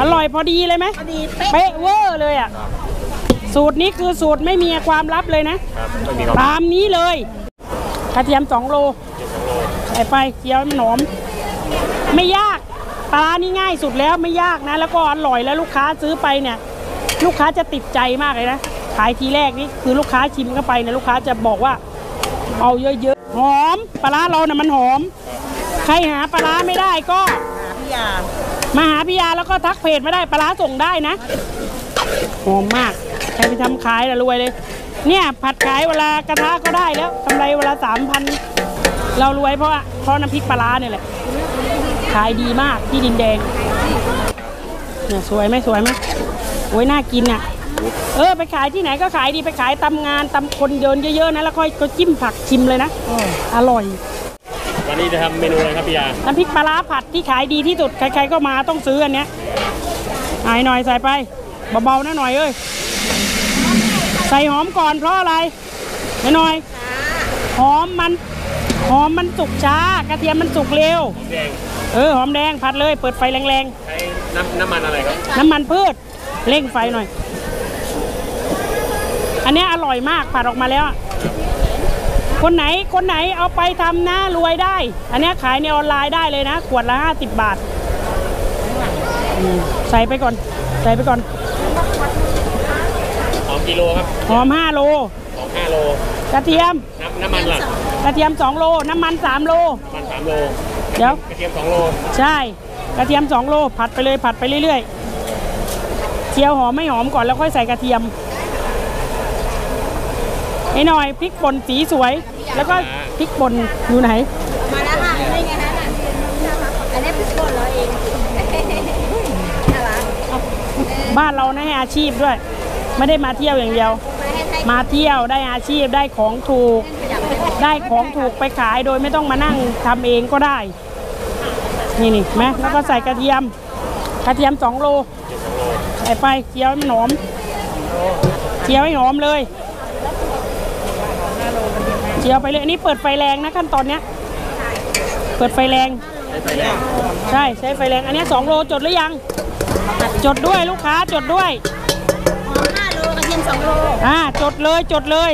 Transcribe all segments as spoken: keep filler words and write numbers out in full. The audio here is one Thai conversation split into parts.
ร่อยพอดีเลยไหมเป๊ะเวอร์เลยอ่ะสูตรนี้คือสูตรไม่มีความลับเลยนะตามนี้เลยกระเทียมสองโลใส่ไปเจียวมันหอมไม่ยากปลานี่ง่ายสุดแล้วไม่ยากนะแล้วก็อร่อยแล้วลูกค้าซื้อไปเนี่ยลูกค้าจะติดใจมากเลยนะขายทีแรกนี่คือลูกค้าชิมเข้าไปเนี่ยลูกค้าจะบอกว่าเอาเยอะๆหอมปลาเราเนี่ยมันหอมใครหาปลาไม่ได้ก็มาหาพี่ยาแล้วก็ทักเพจมาได้ปลาส่งได้นะหอมมากใครไปทำขายละรวยเลยเนี่ยผัดขายเวลากระทะก็ได้แล้วกำไรเวลาสามพันเรารวยเพราะเพราะน้ำพริกปลาเนี่ยแหละขายดีมากที่ดินแดงเนี่ยสวยไหมสวยไหมโอ้ยน่ากินอ่ะเออไปขายที่ไหนก็ขายดีไปขายตำงานตำคนเดินเยอะๆนะแล้วค่อยก็จิ้มผักชิมเลยนะอร่อยวันนี้จะทำเมนูอะไรครับพี่ยาน้ำพริกปลาผัดที่ขายดีที่สุดใครๆก็มาต้องซื้ออันเนี้ยหายหน่อยใส่ไปเบาๆนะหน่อยเอ้ยใส่หอมก่อนเพราะอะไรหน่อยหอมมันหอมมันสุกช้ากระเทียมมันสุกเร็วเออหอมแดงผัดเลยเปิดไฟแรงๆใช้น้ำน้ำมันอะไรครับน้ำมันพืชเร่งไฟหน่อยอันนี้อร่อยมากผัดออกมาแล้วคนไหนคนไหนเอาไปทำนะรวยได้อันนี้ขายในออนไลน์ได้เลยนะขวดละห้าสิบบาทใส่ไปก่อนใส่ไปก่อนหอมกิโลครับหอมห้าโลหอมห้าโลกระเทียมน้ำมันล่ะกระเทียมสองโลน้ำมันสามโลน้ำมันสามโลเดี๋ยวกระเทียมสองโลใช่กระเทียมสองโลผัดไปเลยผัดไปเรื่อยๆเจียวหอมไม่หอมก่อนแล้วค่อยใส่กระเทียมไอ้หน่อยพริกป่นสีสวยแล้วก็พริกป่นอยู่ไหนมาแล้วค่ะนี่ไงนะอันนี้พริกป่นเราเองบ้านเราในอาชีพด้วยไม่ได้มาเที่ยวอย่างเดียวมาเที่ยวได้อาชีพได้ของถูกได้ของถูกไปขายโดยไม่ต้องมานั่งทำเองก็ได้นี่นี่ไหมแล้วก็ใส่กระเทียมกระเทียมสองโลใส่ไปเจียวมันหอมเจียวให้หอมเลยเจียวไปเลยอันนี้เปิดไฟแรงนะขั้นตอนเนี้ยเปิดไฟแรงใช่ใช้ไฟแรงอันนี้สองโลจดหรือยังจดด้วยลูกค้าจดด้วยห้าโลกระเทียมสองโลอ่าจดเลยจดเลย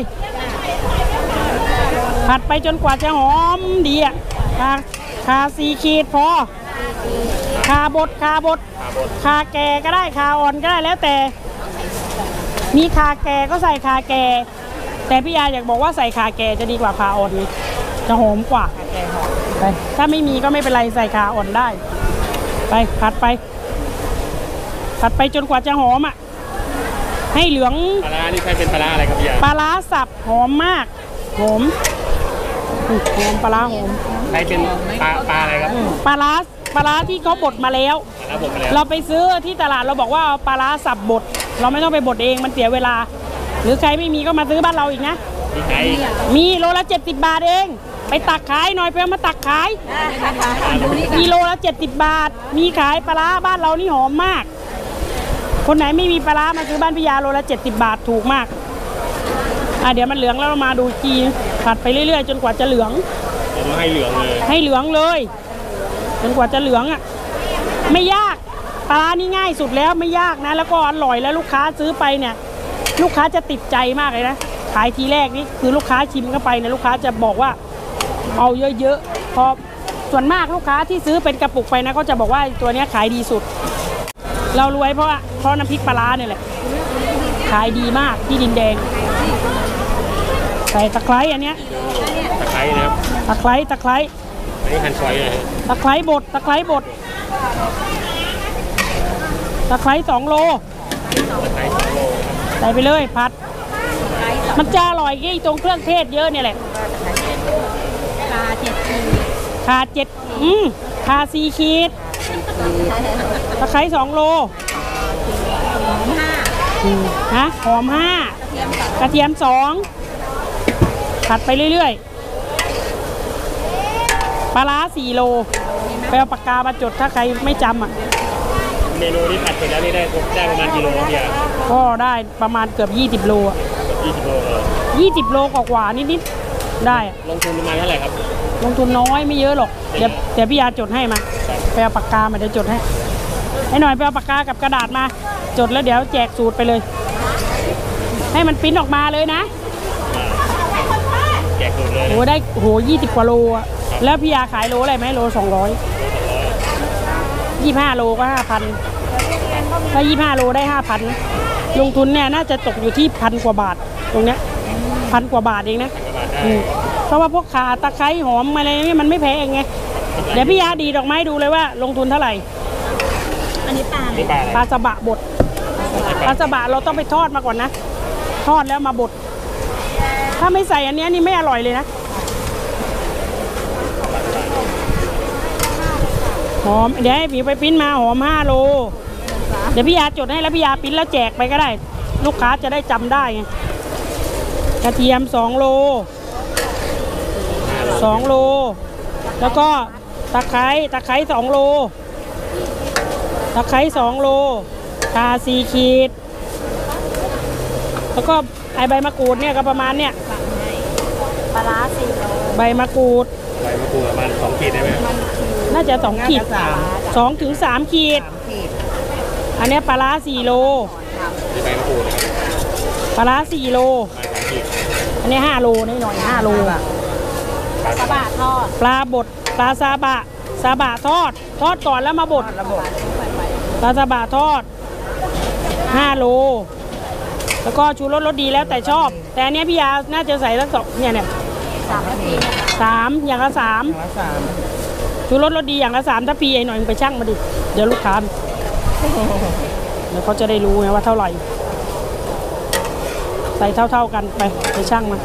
ผัดไปจนกว่าจะหอมดีอ่ะคาคาสีขีดพอคาบดคาบดคาแก่ก็ได้คาอ่อนก็ได้แล้วแต่มีคาแก่ก็ใส่คาแก่แต่พี่ยาอยากบอกว่าใส่คาแก่จะดีกว่าคาอ่อนนี่จะหอมกว่าไปถ้าไม่มีก็ไม่เป็นไรใส่คาอ่อนได้ไปผัดไปผัดไปจนกว่าจะหอมอ่ะให้เหลืองปลานี่ใช้เป็นปลาอะไรครับพี่ยาปลาสับหอมมากหอมหอมปลาหอมใช้เป็นปลาปลาอะไรครับปลาปลาที่เขาบดมาแล้วเราไปซื้อที่ตลาดเราบอกว่าปลาสับบดเราไม่ต้องไปบดเองมันเสียเวลาหรือใครไม่มีก็มาซื้อบ้านเราอีกนะมีโลละเจ็ดสิบบาทเองไปตักขายหน่อยไปเอามาตักขายมีโลละเจ็ดสิบบาทมีขายปลาบ้านเรานี่หอมมากคนไหนไม่มีปลามาซื้อบ้านพิยาโลละเจ็ดสิบบาทถูกมากอ่ะเดี๋ยวมันเหลืองแล้วเรามาดูจีผัดไปเรื่อยๆจนกว่าจะเหลืองให้เหลืองเลยให้เหลืองเลยจนกว่าจะเหลืองอ่ะไม่ยากปลานี่ง่ายสุดแล้วไม่ยากนะแล้วก็อร่อยแล้วลูกค้าซื้อไปเนี่ยลูกค้าจะติดใจมากเลยนะขายทีแรกนี่คือลูกค้าชิมเข้าไปเนี่ยลูกค้าจะบอกว่าเอาเยอะๆพอส่วนมากลูกค้าที่ซื้อเป็นกระปุกไปนะก็จะบอกว่าตัวนี้ขายดีสุดเรารวยเพราะเพราะน้ำพริกปลาเนี่ยแหละขายดีมากที่ดินแดงใส่ตะไคร้อันเนี้ยตะไคร้นะครับตะไคร้ตะไคร้อันนี้หั่นซอยเลยตะไคร้บดตะไคร้บดตะไคร้สองโลใส่ไปเลยผัดมันจะอร่อยยี่ตรงเครื่องเทศเยอะเนี่ยแหละขาเจ็ดขาเจ็ดอืมขาสี่ขีดตะไคร้สองโลหอมห้าฮะหอมห้ากระเทียมสองผัดไปเรื่อยๆปลาร้าสี่โลไปเอาปากกามาจดถ้าใครไม่จำอ่ะเมนูนี้ผัดเสร็จแล้วนี่ได้ได้ประมาณกิโลครับพี่ก็ได้ประมาณเกือบยี่สิบโลอ่ะยี่สิบโลเลยยี่สิบโลกว่าๆนิดๆได้ลงทุนประมาณเท่าไหร่ครับลงทุนน้อยไม่เยอะหรอกเดี๋ยวเดี๋ยวพี่ยาจดให้มาไปเอาปากกามาเดี๋ยวจดให้ให้หน่อยไปเอาปากกากับกระดาษมาจดแล้วเดี๋ยวแจกสูตรไปเลยให้มันปริ้นออกมาเลยนะแจกสูตรเลยโอ้ได้โหยี่สิบกว่าโลอะแล้วพี่ยาขายโลอะไรไหมโลสองร้อยยี่ห้าโลก็ห้าพันถ้ายี่ห้าโลได้ห้าพันลงทุนเนี่ยน่าจะตกอยู่ที่พันกว่าบาทตรงเนี้ยพันกว่าบาทเองนะเพราะว่าพวกขาตะไคร้หอมอะไรนี่มันไม่แพงไงเดี๋ยวพี่ยาดีดอกไม้ดูเลยว่าลงทุนเท่าไหร่อันนี้ปลาปลาสบะบดปลาสบะเราต้องไปทอดมาก่อนนะทอดแล้วมาบดถ้าไม่ใส่อันนี้นี่ไม่อร่อยเลยนะหอมเดี๋ยวให้พี่ไปปิ้นมาหอมห้าโลเดี๋ยวพี่ยาจดให้แล้วพี่ยาปิ้นแล้วแจกไปก็ได้ลูกค้าจะได้จำได้ไงกระเทียมสองโลสองโลแล้วก็ตะไคร้ตะไคร้สองโลตะไคร้สองโลคาสี่ขีดแล้วก็ไอใบมะกรูดเนี่ยก็ประมาณเนี่ยปลาร้าสี่โลใบมะกรูดใบมะกรูดประมาณสองขีดได้ไหมน่าจะสองขีดสองถึงสามขีดอันนี้ปลาร้าสี่โลใบมะกรูดปลาร้าสี่โลอันนี้ห้าโลนี่หน่อยห้าโลปลาซาบะทอดปลาบดปลาซาบะซาบะทอดทอดก่อนแล้วมาบดปลาซาบะทอดห้าโลแล้วก็ชูรสรสดีแล้วแต่ชอบแต่อันนี้พี่ยาน่าจะใส่สักสองเนี่ยเนี่ยสามทีสามอย่างละสามชูรสรสดีอย่างละสามถ้าพี่ไอ้หน่อยไปชั่งมาดิเดี๋ยวลูกค้าเดี๋ยวเขาจะได้รู้ไงว่าเท่าไหร่ใส่เท่าๆกันไปไปชั่งมา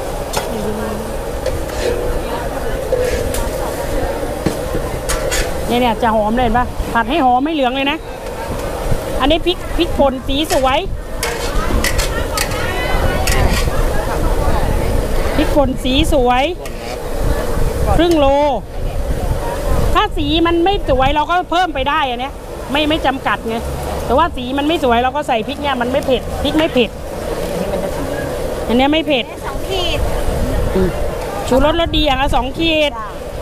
เนี่ยเนี่ยจะหอมเลยป่ะผัดให้หอมไม่เหลืองเลยนะอันนี้พริกพริกป่นสีสวยพริกป่นสีสวยครึ่งโลถ้าสีมันไม่สวยเราก็เพิ่มไปได้อันเนี้ยไม่ไม่จำกัดไงแต่ว่าสีมันไม่สวยเราก็ใส่พริกเนี่ยมันไม่เผ็ดพริกไม่เผ็ดอันนี้ไม่เผ็ดสองขีดชูรสรสดีอย่างละสองขีด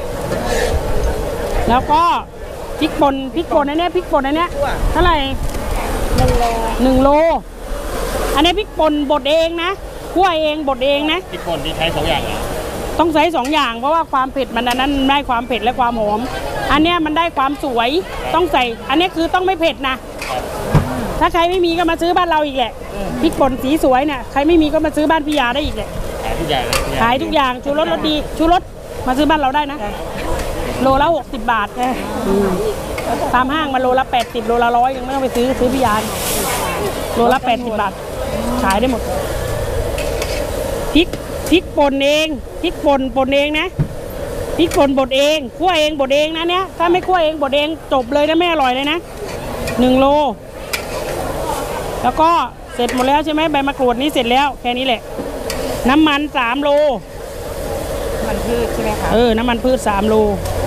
แล้วก็พริกป่นพริกป่นอันนี้พริกป่นอันนี้เท่าไหร่หนึ่งโลหนึ่งโลอันนี้พริกป่นบดเองนะคั่วเองบดเองนะพริกป่นที่ใช้สองอย่างเหรอต้องใช้สองอย่างเพราะว่าความเผ็ดมันอันนั้นได้ความเผ็ดและความหอมอันนี้มันได้ความสวยต้องใส่อันนี้คือต้องไม่เผ็ดนะถ้าใครไม่มีก็มาซื้อบ้านเราอีกแหละพริกป่นสีสวยเนี่ยใครไม่มีก็มาซื้อบ้านพี่ยาได้อีกแหละขายทุกอย่างขายทุกอย่างชูรสรสดีชูรสมาซื้อบ้านเราได้นะโลละหกสิบบาทตามห้างมาโลละแปดสิบโลละร้อยยังไม่ต้องไปซื้อซื้อพี่ยาโลละแปดสิบบาทขายได้หมดพริกพริกป่นเองพริกป่นป่นเองนะพริกป่นบดเองคั่วเองบดเองนะเนี้ยถ้าไม่คั่วเองบดเองจบเลยนะไม่อร่อยเลยนะหนึ่งโลแล้วก็เสร็จหมดแล้วใช่ไหมใบมะกรูดนี้เสร็จแล้วแค่นี้แหละน้ำมันสามโลมันพืชใช่ไหมคะเออน้ำมันพืชสามโล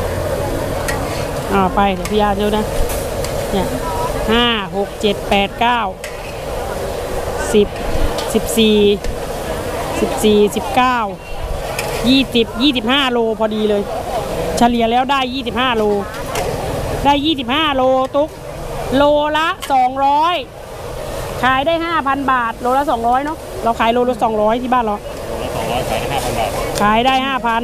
อ่าไปเดี๋ยวพี่ยาดูนะเนี่ยห้าหกเจ็ดแปดเก้าสิบสิบสี่สิบสี่สิบเก้ายี่สิบยี่สิบห้าโลพอดีเลยเฉลี่ยแล้วได้ยี่สิบห้าโลได้ยี่สิบห้าโลตุ๊กโลละสองร้อยขายได้ห้าพันบาทโลละสองร้อยเนาะเราขายโลละสองร้อยที่บ้านเราโลละสองร้อยขายได้ห้าพันบาทขายได้ห้าพัน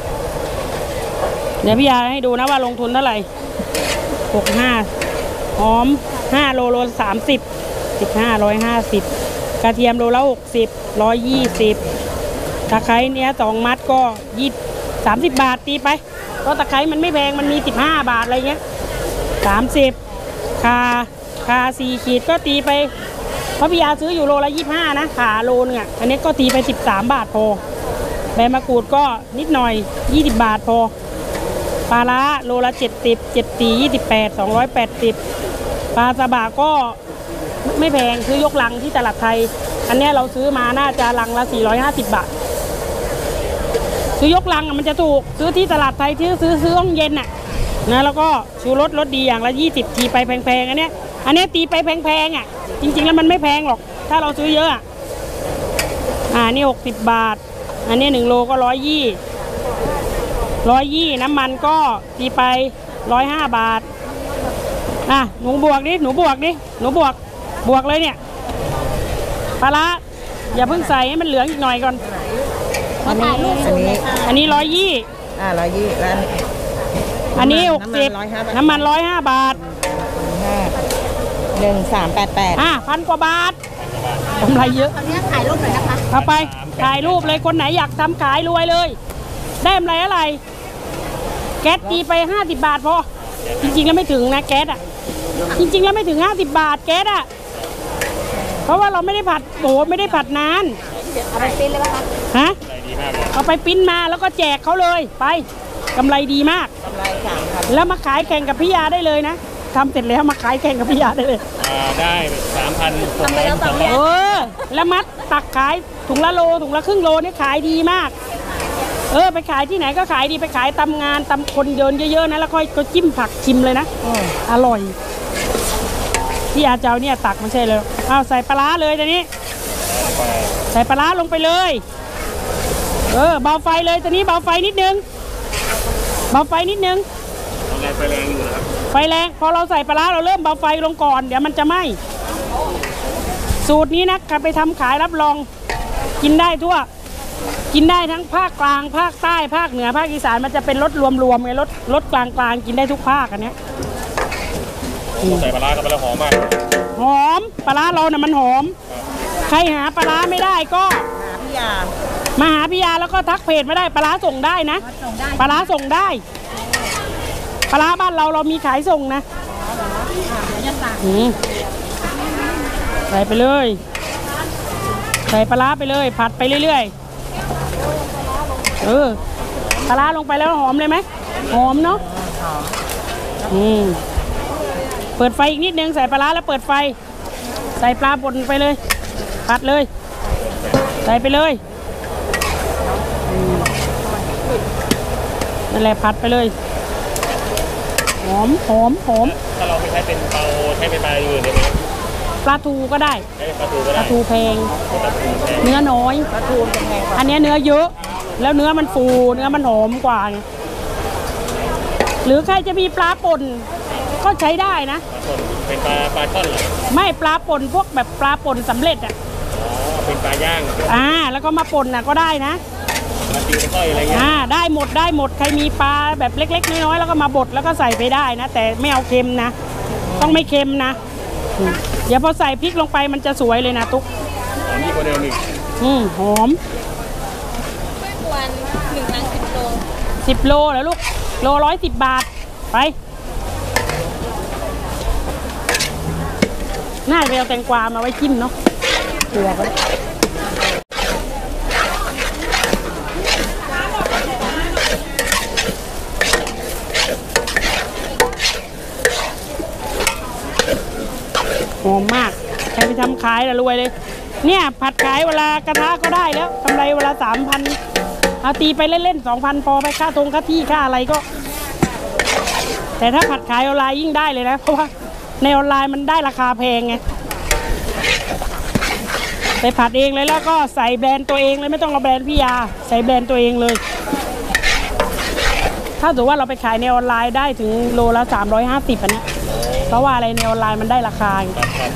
เดี๋ยวพี่ยาให้ดูนะว่าลงทุนเท่าไหร่หกห้าหอมห้าโลโลสามสิบสิบห้าร้อยห้าสิบกระเทียมโลละหกสิบร้อยยี่สิบตะไคร้เนี้ยสองมัดก็ยี่สามสิบบาทตีไปเพราะตะไคร้มันไม่แพงมันมีสิบห้าบาทอะไรเงี้ยสามสิบคาคาสี่ขีดก็ตีไปเพราะพี่ยาซื้ออยู่โลละยี่ห้านะขาโลนึงอ่ะอันนี้ก็ตีไปสิบสามบาทพอใบมะกรูดก็นิดหน่อยยี่สิบบาทพอปลาล้าโลละเจ็ดสิบเจ็ดตียี่สิบแปดสองร้อยแปดสิบปลาซาบะก็ไม่แพงซื้อยกลังที่ตลาดไทยอันนี้เราซื้อมาน่าจะลังละสี่ร้อยห้าสิบบาทซื้อยกลังมันจะถูกซื้อที่ตลาดไทยที่ซื้อซื้อห้องเย็นน่ะนะแล้วก็ชูรสรสดีอย่างละยี่สิบตีไปแพงๆอันนี้อันนี้ตีไปแพงๆอ่ะจริงๆแล้วมันไม่แพงหรอกถ้าเราซื้อเยอะอ่านี่หกสิบบาทอันนี้หนึ่งโลก็ร้อยยี่ร้อยยี่น้ำมันก็ตีไปร้อยห้าบาทอ่ะหนูบวกดิหนูบวกดิหนูบวกบวกเลยเนี่ยปลาร้าอย่าเพิ่งใส่ให้มันเหลืองอีกหน่อยก่อนมาถ่ายรูปอันนี้อันนี้ร้อยยี่อ่าร้อยยี่แล้วอันนี้หกสิบน้ำมันร้อยห้าบาทน้ำมันร้อยห้าบาทห้าหนึ่งสามแปดแปดอ่ะพันกว่าบาทกำไรเยอะตอนนี้ถ่ายรูปหน่อยนะคะเอาไปถ่ายรูปเลยคนไหนอยากทำขายรวยเลยได้กำไรอะไรแก๊สตีไปห้าสิบบาทพอจริงๆแล้วไม่ถึงนะแก๊สอ่ะจริงๆแล้วไม่ถึงห้าสิบบาทแก๊สอ่ะเพราะว่าเราไม่ได้ผัดโอ้ไม่ได้ผัดนานเอาไปปิ้นเลยป่ะคะฮะใจดีมากเลยเอาไปปริ้นมาแล้วก็แจกเขาเลยไปกำไรดีมากกำไรสามพันแล้วมาขายแข่งกับพี่ยาได้เลยนะทำเสร็จแล้วมาขายแข่งกับพี่ยาได้เลยอ่าได้สามพันส่งทำไปร้อยแล้วสสออง งร้ออยย่างเออแล้วมัดตักขายถุงละโลถุงละครึ่งโลนี่ขายดีมาก เออไปขายที่ไหนก็ขายดีไปขายตามงานตามคนเดินเยอะๆนะแล้วค่อยก็จิ้มผักชิมเลยนะอร่อยพี่อาเจ้าเนี่ยตักไม่ใช่เลยเอาใส่ปลาร้าเลยตอนนี้ ใส่ปลาร้าลงไปเลยเออเบาไฟเลยตอนนี้เบาไฟนิดนึงเบาไฟนิดนึงแรงไฟแรงอยู่นะครับไฟแรงพอเราใส่ปลาร้าเราเริ่มเบาไฟลงก่อนเดี๋ยวมันจะไหม้สูตรนี้นะใครไปทำขายรับรองกินได้ทั่วกินได้ทั้งภาคกลางภาคใต้ภาคเหนือภาคอีสานมันจะเป็นรสรวมๆไงรสรสกลางๆกินได้ทุกภาคอันเนี้ยใส่ปลาร้ากันไปแล้วหอมมากหอมปลาร้าเราน่ะมันหอมใครหาปลาร้าไม่ได้ก็หาพี่ยามาหาพี่ยาแล้วก็ทักเพจมาได้ปลาร้าส่งได้นะส่งได้ปลาร้าส่งได้ปลาร้าบ้านเราเรามีขายส่งนะอืมใส่ไปเลยใส่ปลาร้าไปเลยผัดไปเรื่อยๆเออปลาร้าลงไปแล้วหอมเลยไหมหอมเนาะอืมเปิดไฟอีกนิดนึงใส่ปลาร้าแล้วเปิดไฟ ใส่ปลาป่นไปเลยผัดเลยใส่ไปเลยอืมนั่นแหละผัดไปเลยหอมหอมหอมถ้าเราไม่ใช้เป็นเตาใช้เป็นปลาอื่นได้ไหมปลาทูก็ได้ใช้เป็นปลาทูก็ปได้ลาทูแพงปลาทูแพงเนื้อน้อยปลาทูเป็นไงอันเนี้ยเนื้อเยอะ แล้วเนื้อมันฟูเนื้อมันหอมกว่าไงหรือใครจะมีปลาป่นก็ใช้ได้นะส่วนเป็นปลาปลาช่อนเหรอไม่ปลาป่นพวกแบบปลาป่นสำเร็จอ่ะอ๋อเป็นปลาย่างอ่าแล้วก็มาป่นน่ะก็ได้นะปลาตีนก้อยอะไรเงี้ยอ่าได้หมดได้หมดใครมีปลาแบบเล็กๆน้อยๆแล้วก็มาบดแล้วก็ใส่ไปได้นะ แต่ไม่เอาเค็มนะ ต้องไม่เค็มนะอืมเดี๋ยวพอใส่พริกลงไปมันจะสวยเลยนะตุ๊กหอมยิ่งกว่าเดิมอีกอืมหอมไม่ควรหนึ่งลังสิบโลสิบโลแล้วลูกโลร้อยสิบบาทไปน่าจะไปเอาแตงกวามาไว้จิ้มเนาะเกลือก็ได้หอมมากใครไปทำขายแล้วรวยเลยเนี่ยผัดขายเวลากระทะก็ได้แล้วกำไรเวลาสามพันเอาตีไปเล่นๆสองพันพอไปค่าตรงค่าที่ค่าอะไรก็ แต่ถ้าผัดขายออนไลน์ยิ่งได้เลยนะเพราะว่าในออนไลน์มันได้ราคาแพงไงไปผัดเองเลยแล้วก็ใส่แบรนด์ตัวเองเลยไม่ต้องเอาแบรนด์พี่ยาใส่แบรนด์ตัวเองเลย ถ้าถือว่าเราไปขายในออนไลน์ได้ถึงโลละสามร้อยห้าสิบอันเนี้ยเพราะว่าอะไรในออนไลน์มันได้ราคาไงครับครับ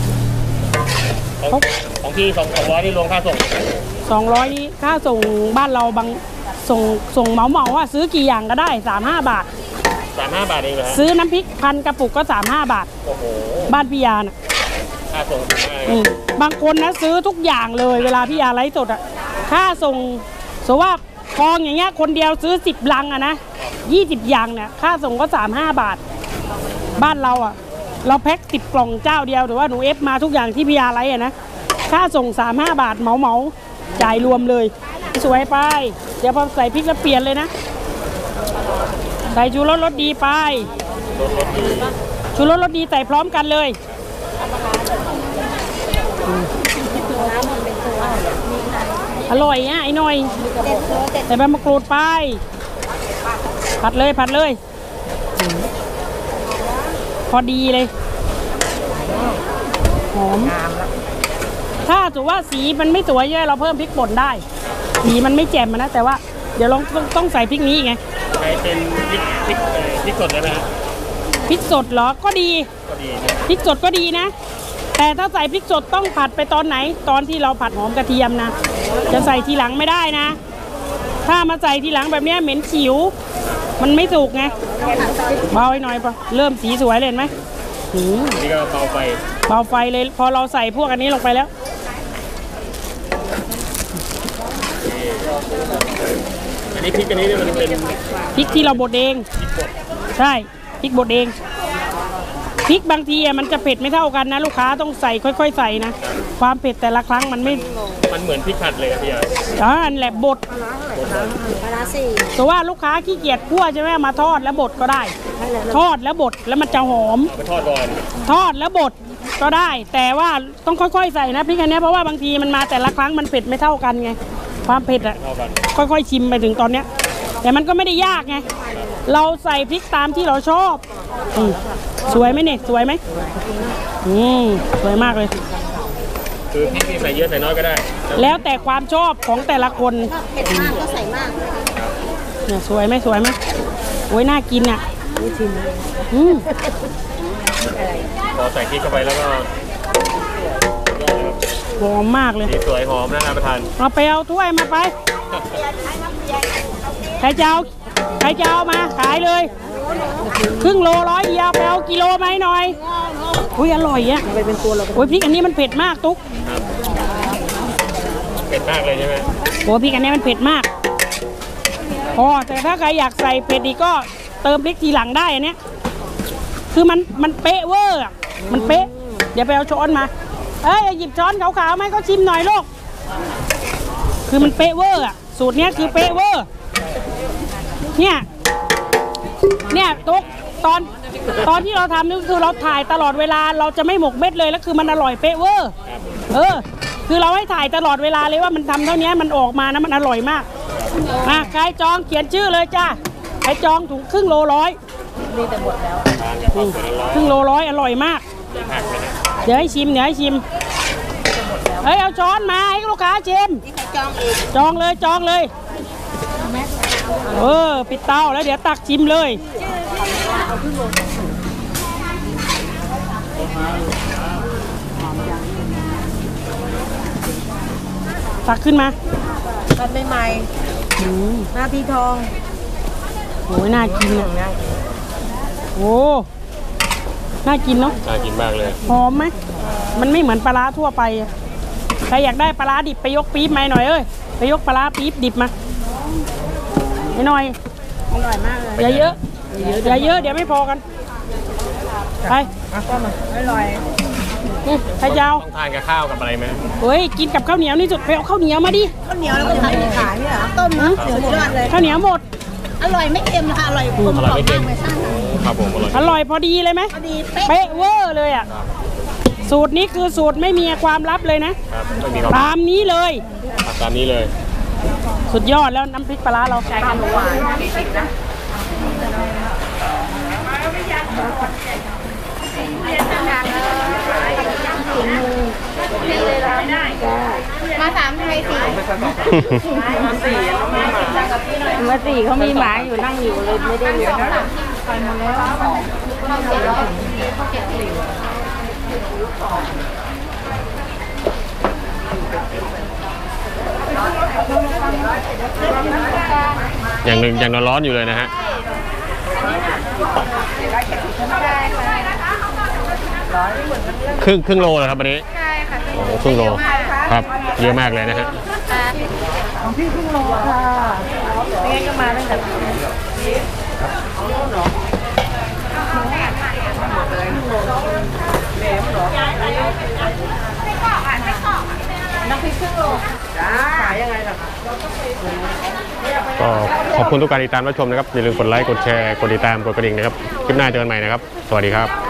ของของพี่สองสองร้อยนี่รวมค่าส่งสองร้อยนี้ค่าส่งบ้านเราบางส่งส่งเหมาเหมาๆอ่ะซื้อกี่อย่างก็ได้สามห้าบาทสามห้าบาทเองเหรอฮะซื้อน้ำพริกพันกระปุกก็สามห้าบาทโอ้โหบ้านพี่ยาน่ะค่าส่งถูกมากเลยอืมบางคนนะซื้อทุกอย่างเลยเวลาพี่ยาไลฟ์สดอ่ะค่าส่งสมมติว่ากองอย่างเงี้ยคนเดียวซื้อสิบลังอะนะยี่สิบอย่างเนี่ยค่าส่งก็สามห้าบาท บ้านเราอ่ะ เราแพ็คสิบกล่องเจ้าเดียวแต่ว่าหนูเอฟมาทุกอย่างที่พี่ยาไลฟ์อะนะค่าส่งสามห้าบาทเหมาเหมาจ่ายรวมเลยสวยไปเดี๋ยวพอใส่พริกแล้วเปลี่ยนเลยนะใส่ชูรสรสดีไปชูรสรสดีใส่พร้อมกันเลยอร่อยอ่ะไอ้หน่อยใส่ใบมะกรูดไปผัดเลยผัดเลยพอดีเลยหอมถ้าถือว่าสีมันไม่สวยเยอะเราเพิ่มพริกป่นได้สีมันไม่แจ่มนะแต่ว่าเดี๋ยวลองต้องต้องใส่พริกนี้ไงใช้เป็นพริกพริกเอ่อพริกสดได้ไหมฮะพริกสดเหรอก็ดีก็ดีพริกสดก็ดีนะ แต่ถ้าใส่พริกสดต้องผัดไปตอนไหนตอนที่เราผัดหอมกระเทียมนะจะใส่ทีหลังไม่ได้นะ ถ้ามาใส่ทีหลังแบบนี้เหม็นขิวมันไม่สุกไงเบาหน่อยปะเริ่มสีสวยเลยเห็นไหมนี่ก็เบาไฟเบาไฟเลยพอเราใส่พวกอันนี้ลงไปแล้วอันนี้พริกอันนี้มันเป็นพริกที่เราบดเองพริกบดใช่พริกบดเองพริกบางทีอะมันจะเผ็ดไม่เท่ากันนะลูกค้าต้องใส่ค่อยๆใส่นะความเผ็ดแต่ละครั้งมันไม่มันเหมือนพริกผัดเลยครับพี่ยาอ่าอันแหละบดปลาสี่แต่ว่าลูกค้าขี้เกียจคั่วใช่ไหมมาทอดแล้วบดก็ได้ ทอดแล้วบดแล้วมันจะหอมมาทอดก่อนทอดแล้วบดก็ได้ แต่ว่าต้องค่อยๆใส่นะพริกอันนี้เพราะว่าบางทีมันมาแต่ละครั้งมันเผ็ดไม่เท่ากันไงความเผ็ดอะเท่ากันค่อยๆชิมไปถึงตอนเนี้ยแต่มันก็ไม่ได้ยากไงเราใส่พริกตามที่เราชอบอืมสวยไหมเนี่ยสวยไหมอืมสวยมากเลยคือพริกนี่ใส่เยอะใส่น้อยก็ได้แล้วแต่ความชอบของแต่ละคนถ้าเผ็ดมากก็ใส่มากเนี่ยสวยไหมสวยไหมโอ้ยน่ากินอ่ะอืมพอใส่พริกเข้าไปแล้วก็หอมมากเลยสีสวยหอมนะท่านประธานเอาไปเอาถ้วยมาไปใครจะเอาใครจะเอามาขายเลยครึ่งโลร้อยเดียวไปเอากิโลไหมหน่อยอุ้ยอร่อยอ่ะไปเป็นตัวเราโอ้ยพริกอันนี้มันเผ็ดมากตุ๊กเผ็ดมากเลยใช่ไหมโอ้พริกอันนี้มันเผ็ดมากพอแต่ถ้าใครอยากใส่เผ็ดอีกก็เติมพริกทีหลังได้อันเนี้ยคือมันมันเป๊ะเวอร์อะมันเป๊ะเดี๋ยวไปเอาช้อนมาเอ้ยหยิบช้อนขาวๆไหมก็ชิมหน่อยลูกคือมันเป๊ะเวอร์อะสูตรเนี้ยคือเป๊ะเวอร์เนี่ยเนี่ยตุ๊กตอนตอนที่เราทำนี่คือเราถ่ายตลอดเวลาเราจะไม่หมกเม็ดเลยแล้วคือมันอร่อยเป๊ะเวอร์เออคือเราให้ถ่ายตลอดเวลาเลยว่ามันทำเท่านี้มันออกมานะมันอร่อยมากอ่ะใครจองเขียนชื่อเลยจ้าใครจองถุงครึ่งโลร้อยครึ่งโลร้อยอร่อยมากเดี๋ยวให้ชิมเดี๋ยวให้ชิมเฮ้ยเอาช้อนมาให้ลูกค้าชิมนี่ใครจองอีกจองเลยจองเลยเออปิดเตาแล้วเดี๋ยวตักชิมเลยตักขึ้นมาทอดใหม่ๆหน้าที่ทองโอ้ยน่ากินอ่ะโอ้น่ากินเนาะน่ากินมากเลยหอมไหมมันไม่เหมือนปลาร้าทั่วไปอะใครอยากได้ปลาร้าดิบไปยกปี๊บมาหน่อยเอ้ยไปยกปลาร้าปี๊บดิบมาให้หน่อยอร่อยมากเลยอย่าเยอะอย่าเยอะเดี๋ยวไม่พอกันไปอร่อยอืมใครจะเอาต้องทานกับข้าวกับอะไรไหมเฮ้ยกินกับข้าวเหนียวนี่สุดไปเอาข้าวเหนียวมาดิข้าวเหนียวแล้วก็ทำขายเนี่ยเหรอต้มนะเสือยอดเลยข้าวเหนียวหมดอร่อยไม่เค็มนะคะอร่อยกลมกล่อมมากเลยสร้างสรรค์ครับผมอร่อยอร่อยพอดีเลยไหมพอดีเป๊ะเป๊ะเวอร์เลยอ่ะสูตรนี้คือสูตรไม่มีความลับเลยนะครับไม่มีครับตามนี้เลยตามนี้เลยสุดยอดแล้วน้ำพริกปลาร้าเราใช้กันหวานมาสามไทยสี่มาสี่เขามีหมาอยู่นั่งอยู่เลยไม่ได้อยู่นะอย่างหนึ่งอย่างร้อนๆอยู่เลยนะฮะครึ่งครึ่งโลเหรอครับวันนี้ใช่ค่ะโอ้ครึ่งโลครับเยอะมากเลยนะฮะของพี่ครึ่งโลค่ะไม่งั้นก็มาตั้งแต่น้ำพริกครึ่งโลจ้าขายยังไงล่ะก็ขอบคุณทุกการติดตามรับชมนะครับอย่าลืมกดไลค์กดแชร์กดติดตามกดกระดิ่งนะครับคลิปหน้าเจอกันใหม่นะครับสวัสดีครับ